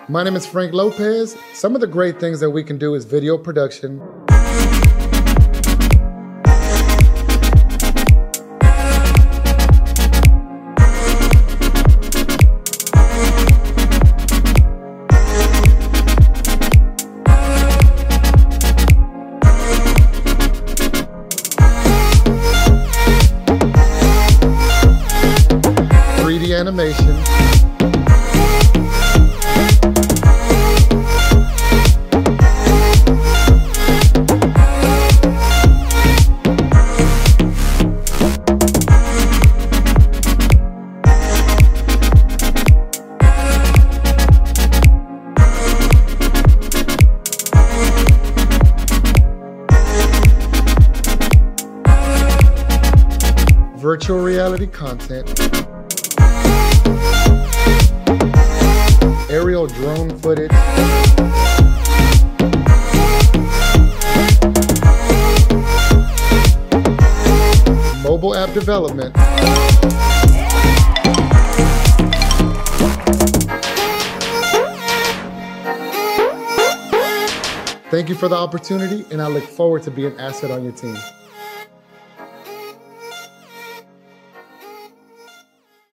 My name is Frank Lopez. Some of the great things that we can do is video production, animation, virtual reality content, aerial drone footage, mobile app development, thank you for the opportunity, and I look forward to being an asset on your team.